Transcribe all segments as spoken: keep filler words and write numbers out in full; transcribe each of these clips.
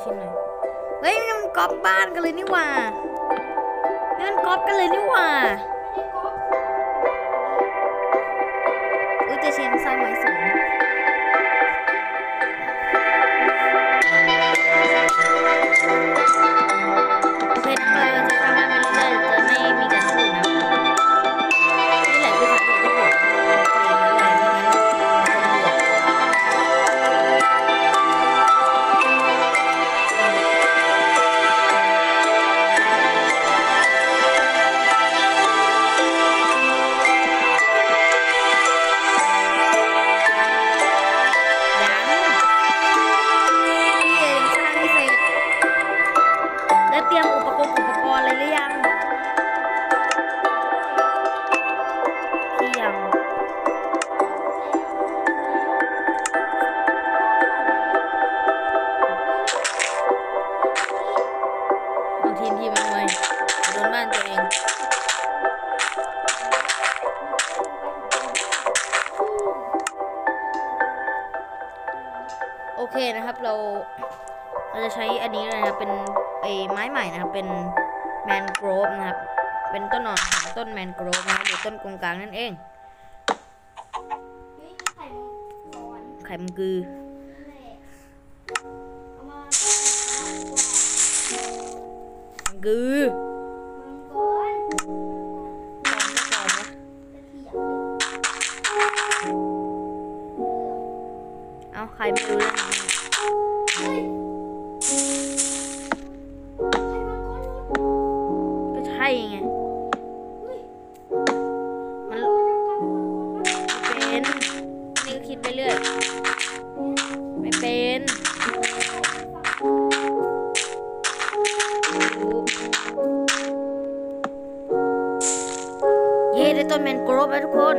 ชิ้นหน่อยเฮ้ยมันก๊อปบ้านกันเลยนี่หว่านี่มันก๊อปกันเลยนี่หว่าอุ้ยแต่เชนสร้างไม้สูงเพชรเราจะทำให้มันเรื่อยๆจะไม่มีการพูดนะนี่แหละคือสาเหตุที่ผมเปลี่ยนมาเลยไม่งั้นโอเคนะครับเราเราจะใช้อันนี้เลยนะครับเป็นไอ้ไม้ใหม่นะครับเป็นแมนโกรฟนะครับเป็นต้นหน่อของต้นแมนโกรฟนะครับหรือต้นกงกลางนั่นเองไข่มังกือมังกือเอาใครไม่รู้เรื่องนี้ก็ใช่ไงมันเป็นนี่ก็คิดไปเรื่อยไม่เป็นเย้ได้ต้นแมนโกรฟแล้วทุกคน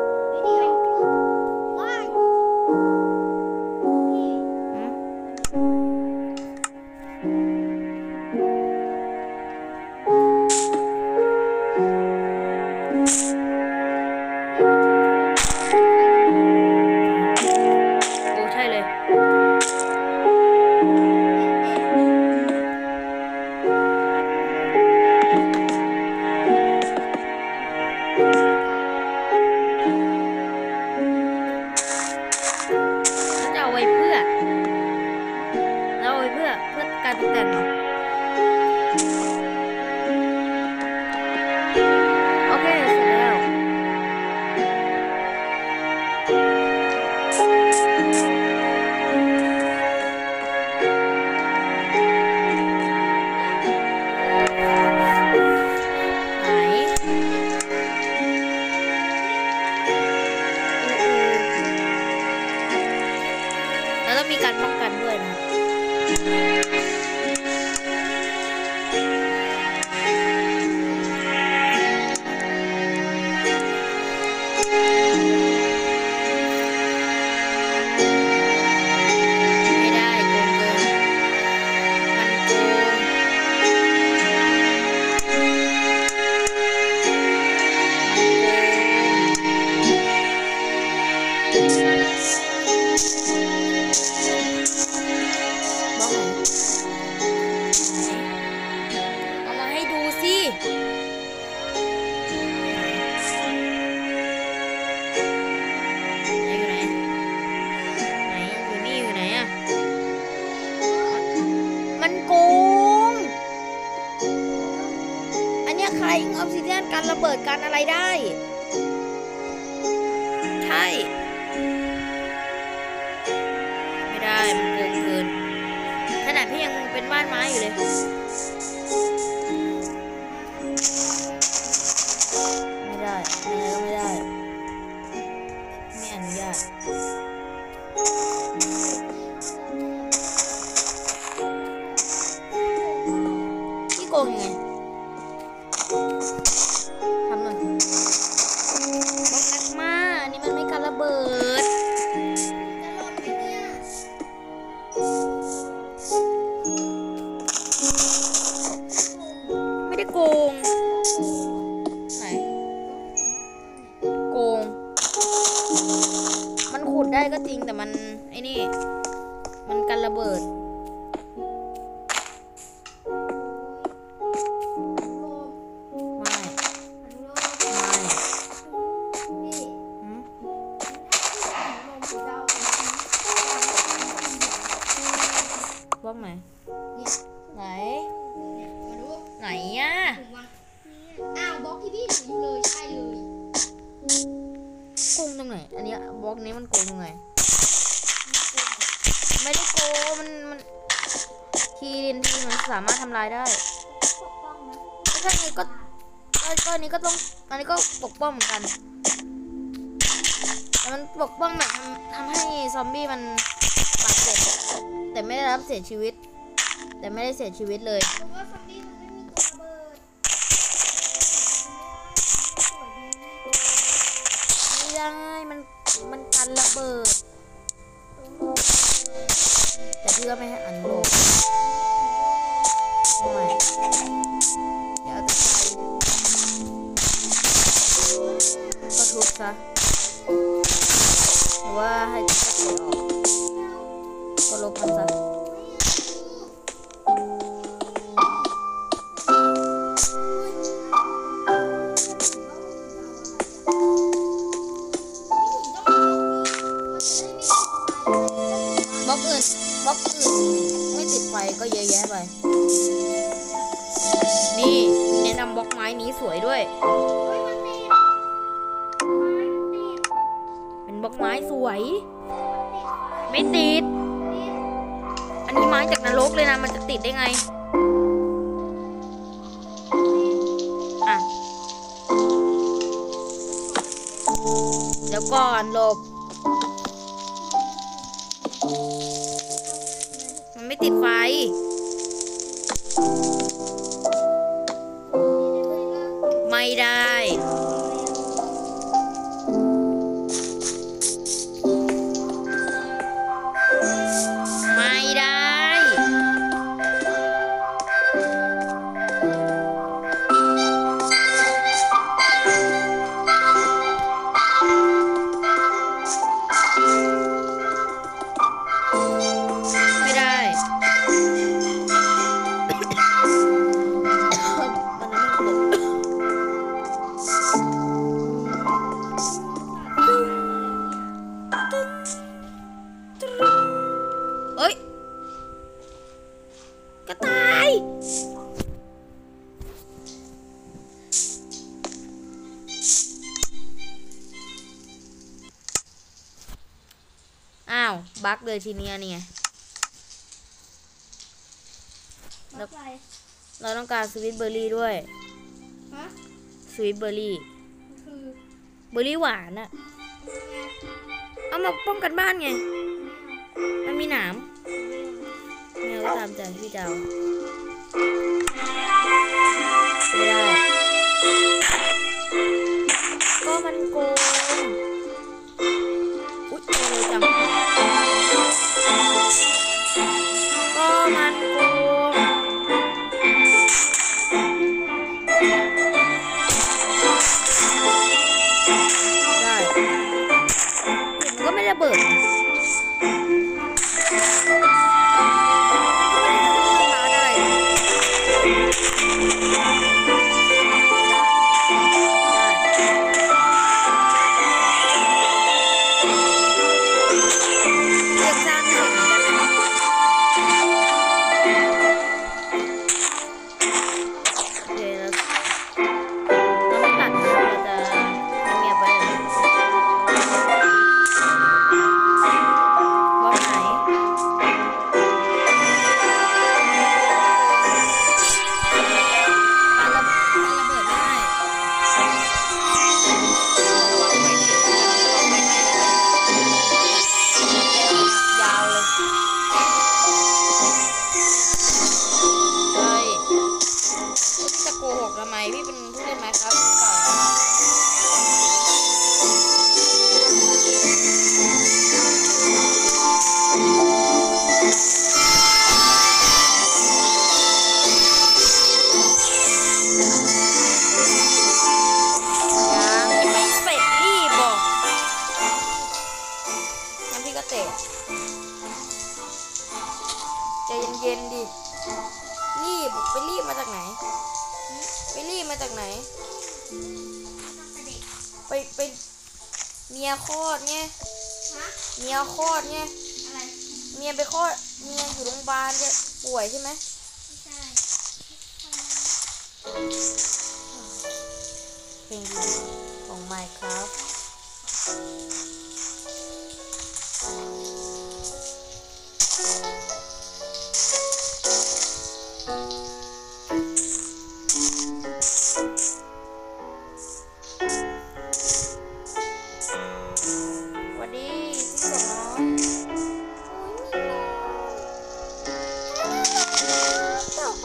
การตกแต่งเหรอโอเคเสร็จแล้วไหนแล้วต้องมีการป้องกันด้วยนะใครออฟซิเดียนการระเบิดการอะไรได้ใช่ไม่ได้มันโกงเกินขนาดพี่ยังเป็นบ้านไม้อยู่เลยไม่ได้ไม่ได้ก็ไม่ได้ไม่อนุญาตพี่โกงยังไงทำหน่อยบล็อกแม็กมาอันนี้มันไม่การระเบิดไม่ได้โกงไหนโกงมันขุดได้ก็จริงแต่มันไอ้นี่มันการระเบิดอกไหนเนี่ยไหนเนี่ยมาดูไหนอ่ะถึงวันอ้าวบล็อกที่พี่ถืออยู่เลยใช่เลยโกงตรงไหนอันนี้บล็อกนี้มันโกงตรงไหนไม่ได้โกงมันมันทีดินทีมันสามารถทำลายได้ปกป้องนะถ้าอันนี้ก็ก็อันนี้ก็ต้องอันนี้ก็ปกป้องเหมือนกันแต่มันปกป้องแบบทำทำให้ซอมบี้มันบาดเจ็บแต่ไม่ได้รับเสียชีวิต แต่ไม่ได้เสียชีวิตเลยเพราะว่าซอมบี้มันไม่มีตัวระเบิดสวยดีไม่ได้มันมันกันระเบิดแต่พี่ก็ไม่ให้อันโลกทำไมเดี๋ยวเอาแต่ใจก็ทุบซะหรือว่าให้ตะเกียบออกก็ลบมันซะบล็อกอื่นบล็อกอื่นไม่ติดไฟก็เยอะแยะไปนี่แนะนำบล็อกไม้นี้สวยด้วยเฮ้ยมันติดไม้ติดเป็นบล็อกไม้สวยติดไม่ติดติดอันนี้ไม้จากนรกเลยนะ มันจะติดได้ไง อ่ะ เดี๋ยวก่อนหลบ มันไม่ติดไฟ ไม่ได้ ไม่ได้ ไม่ได้ เอ้ยกระต่ายอ้าว บั๊กเลยทีเนี้ยนี่ไงบล็อกอะไรเราต้องการสวิตเบอร์รี่ด้วยฮะสวิตเบอร์รี่มันคือเบอร์รี่หวานอะเอามาป้องกันบ้านไง มันมีหนามแมวก็ตามใจพี่เจ้าไม่ได้ ก็มันโกง อุ๊ยโกงเลยจัง ก็มันโกง ได้มันก็ไม่ระเบิดนะร้านอะไรนะเรียกสร้างเสร็จเหมือนกันนะโอเคแล้วเราไม่ตัดนะเราจะให้เมียไปเลยบล็อกไหน การระการระเบิดไม่ได้ระวังไว้ดิระวังไว้ให้ยาวเลยเฮ้ยพี่จะโกหกทำไมพี่เป็นผู้เล่นไมค์ครับเก่ายังไม่เสร็จรีบบอกงั้นพี่ก็เตะใจเย็นๆดิรีบไปรีบมาจากไหนหึไปรีบมาจากไหนตั้งแต่เด็กไปไปเมียคลอดไงฮะเมียคลอดไงอะไรเมียไปคลอดนี่ไงอยู่โรงพยาบาลจะป่วยใช่ไหมไม่ใช่เพลงดีของ Minecraft สวัสดีที่สองต่อไป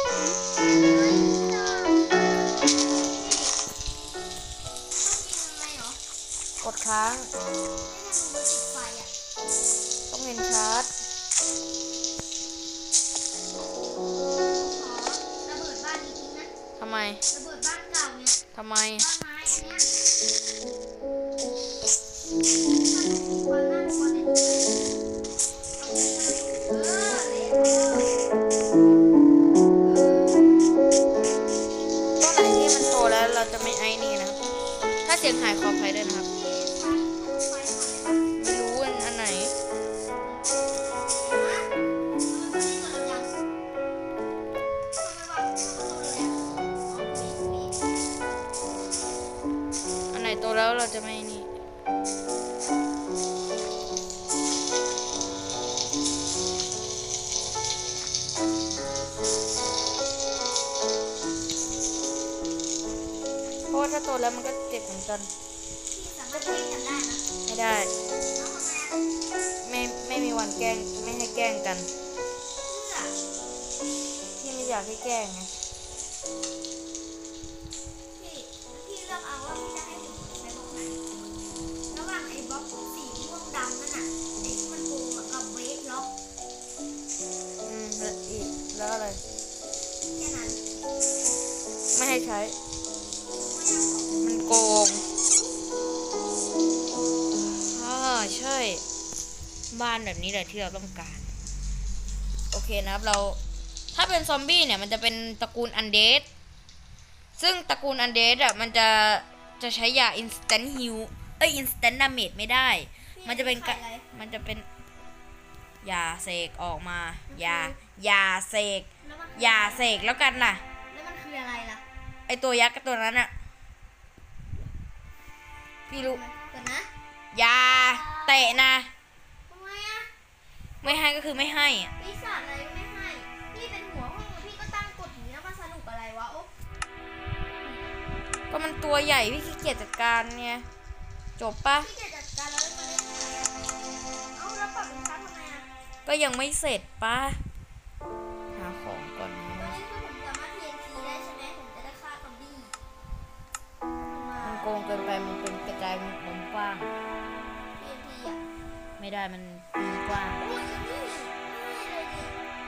กดค้างต้องเห็นชาร์จทำไมทำไมต้นไหนที่มันโตแล้วเราจะไม่ไอ้นี่นะถ้าเสียงหายขออภัยด้วยนะครับไม่รู้อันไหนอันไหนโตแล้วเราจะไม่นี่เพราะว่าถ้าโตแล้วมันก็เจ็บเหมือนกันไม่ได้ไม่ไม่มีวันแกล้งไม่ให้แกล้งกันพี่ไม่อยากให้แกล้งไงพี่พี่เลือกเอาว่าพี่จะให้ผมใช้บล็อกไหนระหว่างไอ้บล็อกสีม่วงดำนั่นน่ะไอ้ที่มันโกงเหมือนกับเวทล็อกอืมแล้วอีกแล้วอะไรแค่นั้นไม่ให้ใช้ มันโกงอ่าใช่ บ้านแบบนี้แหละที่เราต้องการ โอเคนะครับเรา ถ้าเป็นซอมบี้เนี่ยมันจะเป็นตระกูลอันเดดซึ่งตระกูลอันเดดอ่ะมันจะจะใช้ยา instant heal เอ้ย instant damage ไม่ได้ มันจะเป็นกะมันจะเป็นยาเสกออกมายายาเสกยาเสกแล้วกันน่ะแล้วมันคืออะไรล่ะไอตัวยักษ์กับตัวนั้นอ่ะพี่รู้ก่อนนะยาเตะนะทำไมอะไม่ให้ก็คือไม่ให้อะปีศาจอะไรไม่ให้ พี่เป็นหัวห้องพี่ก็ตั้งกฎอย่างนี้แล้วมาสนุกอะไรวะโอ๊ะก็มันตัวใหญ่พี่ขี้เกียจจัดการไงจบปะพี่จะจัดการแล้วมาเล่นอะไรอะเอาแล้วปรับเป็นชั้นทำไมอะก็ยังไม่เสร็จปะหาของก่อนตอนนะนี้คือผมสามารถ ที เอ็น ที ได้ใช่ไหมผมจะได้ฆ่าซอมบี้มันโกงเกินไปมันเป็นกระจายมุมกว้างที เอ็น ที อ่ะไม่ได้มันมุมกว้างโอ้ยนี่ง่ายเลยดิ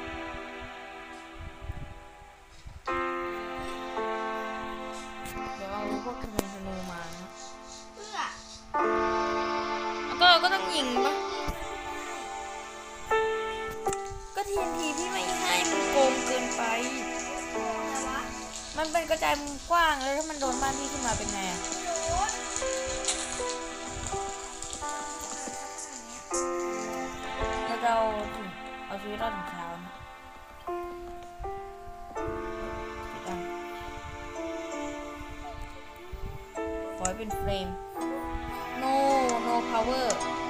เดี๋ยวเอาพวกธนูธนูมานะเพื่อแล้วก็ก็ต้องยิงปะก็ทีนทีพี่ไม่ให้มันโกงเกินไปอะไรวะมันเป็นกระจายมุมกว้างแล้วถ้ามันโดนบ้านพี่ขึ้นมาเป็นไงอะไม่รู้เราจะเอาถึงเอาชีวิตรอดถึงเช้านะปิดอ่ะขอให้เป็นเฟรม no no power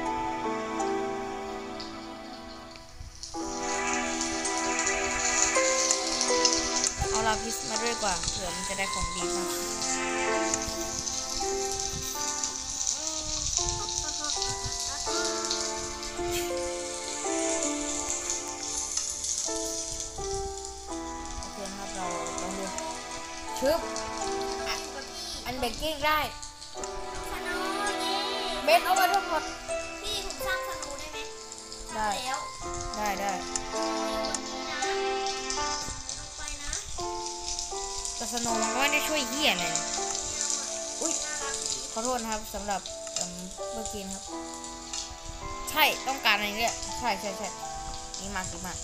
เอาลาพิสมาด้วยกว่าเผื่อมันจะได้ของดีมากโอเคนะครับเราลองดูชึบอันเบกกิ้งได้สโนว์นี่เบสเอาไปทั้งหมดพี่ผมสร้างสโนว์ได้ไหมได้แล้วได้ได้ไปนะแต่สโนว์มันก็ไม่ได้ช่วยเหี้ยอะไรนะอุ้ยขอโทษนะครับสำหรับเอิ่มเมื่อกี้นะครับ ใช่ต้องการอะไรเนี่ยใช่ใช่ใช่ดีมากดีมาก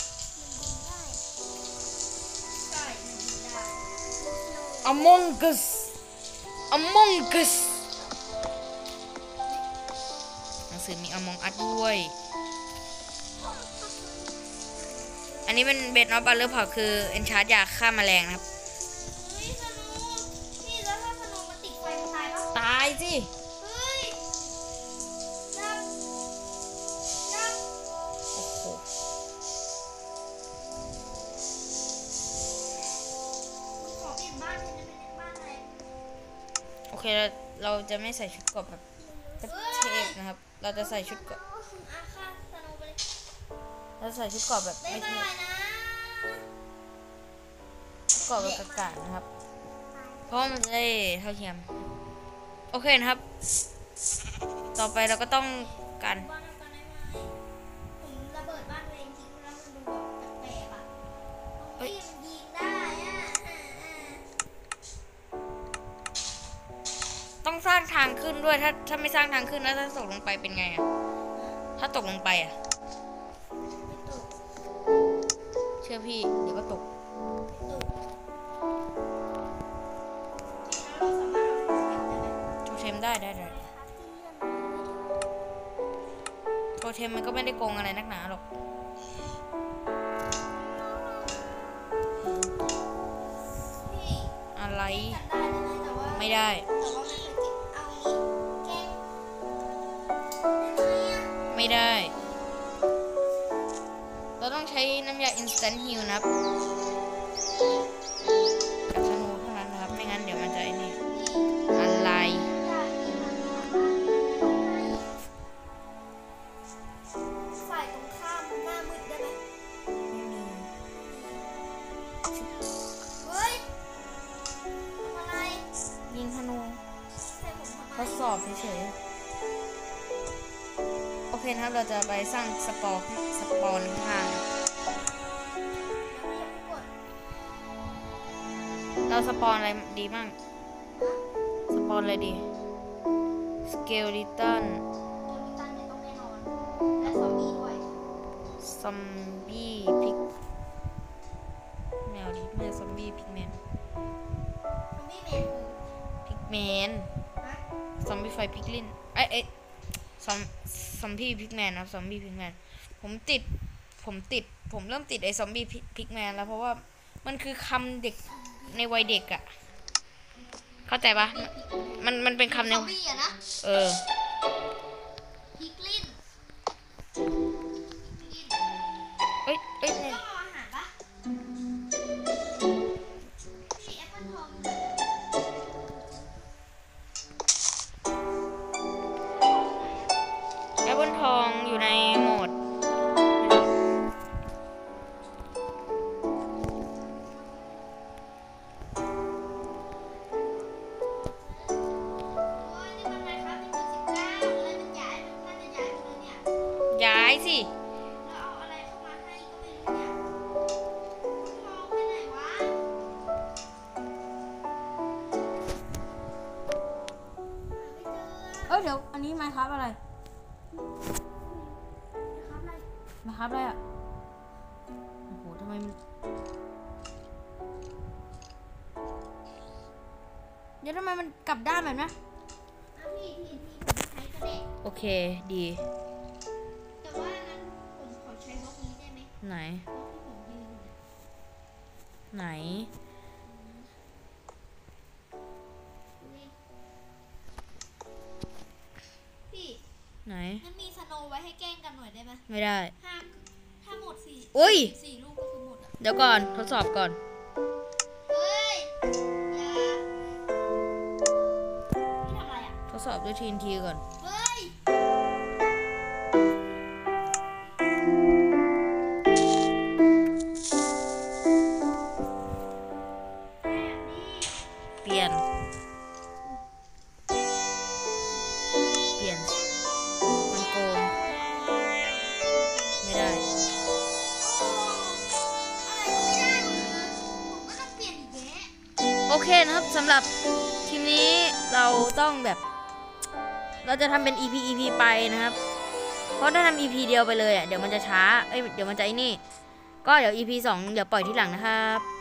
ใช่ได้ Among Us Among Us หนังสือมี Among Us ด้วยอันนี้เป็นเบดนอตบัลเลอร์พอคือเอนชาร์ดยาฆ่าแมลงนะครับเฮ้ยสโนว์พี่แล้วถ้าสโนว์มันติดไฟมันตายปะตายสิเฮ้ยดับดับโอ้โหขอเปลี่ยนบ้านเลยนะเป็นบ้านอะไรโอเคเราเราจะไม่ใส่ชุดเกราะแบบเทพๆนะครับ เราจะใส่ชุดเกราะอาคาสโนว์ไปเลยเราใส่ชุดเกราะแบบบ๊ายไม่เทบาพยนะชุดเกราะแบบกากๆนะครับ เพราะว่ามันจะได้เท่าเทียม โอเคนะครับ ต่อไปเราก็ต้องการบ้านเอากันได้ไหมผมระเบิดบ้านตัวเองทิ้งแล้วมันดูแบบแปลกๆอ่ะตรงที่มันยิงได้อ่ะอ่าอ่าต้องสร้างทางขึ้นด้วย ถ้าถ้าไม่สร้างทางขึ้นแล้วถ้าตกลงไปเป็นไงอะถ้าตกลงไปอะไม่ตกเชื่อพี่เดี๋ยวก็ตกไม่ตกแล้วเราสามารถเอาโทรศัพท์ได้ไหมโทเทมได้ได้ได้โทเทมมันก็ไม่ได้โกงอะไรนักหนาหรอกพี่อะไรกันได้ไหมแต่ว่าไม่ได้แต่ว่าไม่เคยเก็บเอางี้แกล้งได้ไหมอ่ะไม่ได้ เราต้องใช้น้ำยา instant heal นะครับกับธนูเท่านั้นนะครับ ไม่งั้นเดี๋ยวมันจะไอ้นี่อะไรอยากกินอาหารฝ่ายตรงข้ามหน้ามืดได้ไหมไม่มีเฮ้ยทำอะไรยิงธนูใส่ผมทำไมทดสอบเฉยๆ โอเคนะครับ เราจะไปสร้างสปอร์สปอนข้างยังไม่ยังไม่กดเราสปอนอะไรดีมั่งนะสปอนอะไรดี สเกลลิตันโดนมิตันเนี่ยต้องแน่นอน และซอมบี้ด้วยซอมบี้พิกแมวดิแม่ซอมบี้พิกแมนซอมบี้แมนคือพิกแมนฮะซอมบี้ไฟพิกลินเอ้ยเอ้ยซอมซอมบี้พิกแมนนะครับซอมบี้พิกแมนผมติดผมติดผมเริ่มติดไอ้ซอมบี้พิกแมนแล้วเพราะว่ามันคือคำเด็กในวัยเด็กอะเข้าใจปะมันมันเป็นคำในซอมบี้อะนะเออพิกลินพิกลินเอ้ยเอ้ยต้เนี่อย งเอาอาหารปะพี่แอปเปิลทองแอปเปิลทองอยู่ในโหมดย้ายสิเอ้ยเดี๋ยวอันนี้ไมครับอะไรไมครับอะไรอ่ะโอ้โหทำไมมันเดี๋ยวทำไมมันกลับด้านแบบนี้โอเคดีแต่ว่างั้นผมขอใช้บล็อกนี้ได้ไหมไหนบล็อกที่ผมยืนอยู่เนี่ยไหนนี่พี่ไหนงั้นมีสโนว์ไว้ให้แกล้งกันหน่อยได้ไหมไม่ได้ห้าถ้าหมดสี่อุ้ยสี่ลูกก็คือหมดอ่ะเดี๋ยวก่อนทดสอบก่อนเฮ้ยอย่าพี่ทำอะไรอ่ะทดสอบด้วยทีนทีก่อนเฮ้ยแบบนี้เปลี่ยน เปลี่ยน มันโกง ไม่ได้โอ้อะไรก็ไม่ได้หมดเลยผมก็ต้องเปลี่ยนอีกแล้วโอเคนะครับสำหรับทีมนี้เราต้องแบบ เราจะทำเป็น อี พี อี พี ไปนะครับ เพราะถ้าทำ อี พี เดียวไปเลยอ่ะเดี๋ยวมันจะช้า เอ้ยเดี๋ยวมันจะไอ้นี่ ก็เดี๋ยว อี พี สองเดี๋ยวปล่อยทีหลังนะครับ